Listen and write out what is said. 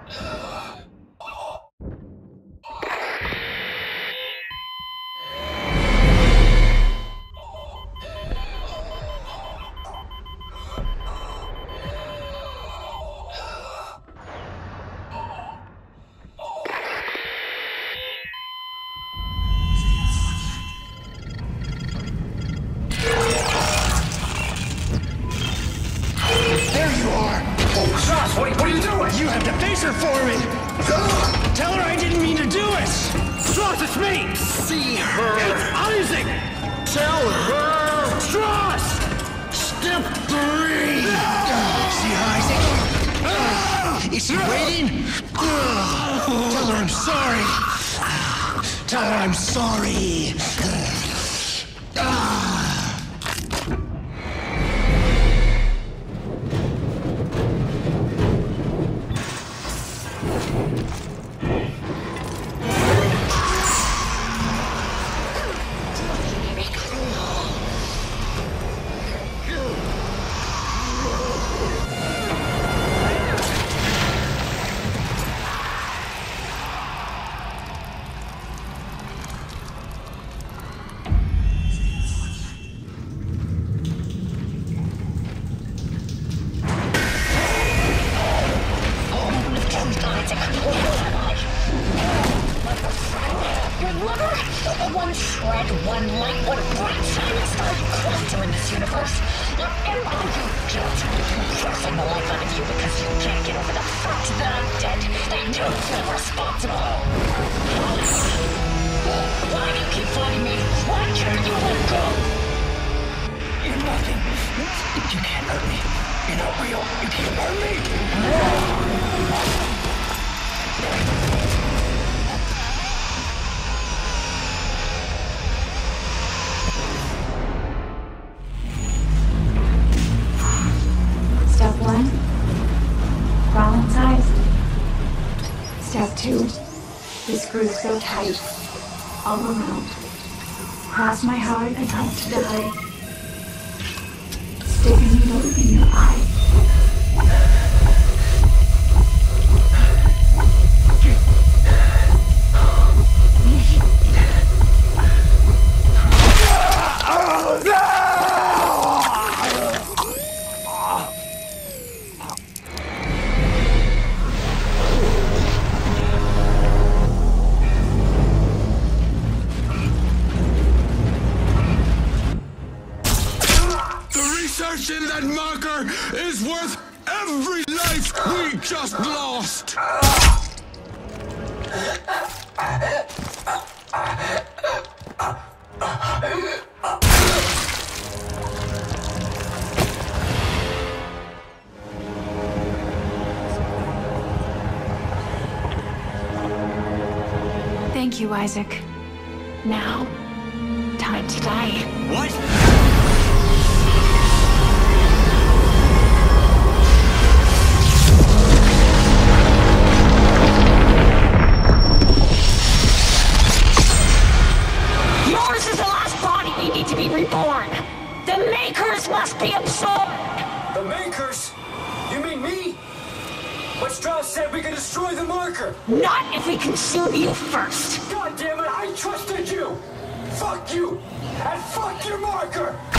What are you doing? You have to face her for me! Tell her I didn't mean to do it! Strauss, it's me! See her! It's Isaac! Tell her! Strauss! Step 3! See her, Isaac? Is she waiting? Tell her I'm sorry! Tell her I'm sorry! One shred, one light, one bright shining star you clung to in this universe. Your empire, you guilt. Forcing the life out of you because you can't get over the fact that I'm dead. They do feel responsible. Why do you keep fighting me? Why can't you let go? You're nothing. You can't hurt me. You're not real. You can't hurt me. Step 1, crawl inside. Step 2, the screws so tight, all around. Cross my heart and hope to die. Stick a needle in your eye. Searching that marker is worth every life we just lost! Thank you, Isaac. Now, time to die. What? Yours is the last body we need to be reborn. The Makers must be absorbed. The Makers? You mean me? But Strauss said we could destroy the marker. Not if we consume you first. God damn it, I trusted you! Fuck you! And fuck your marker!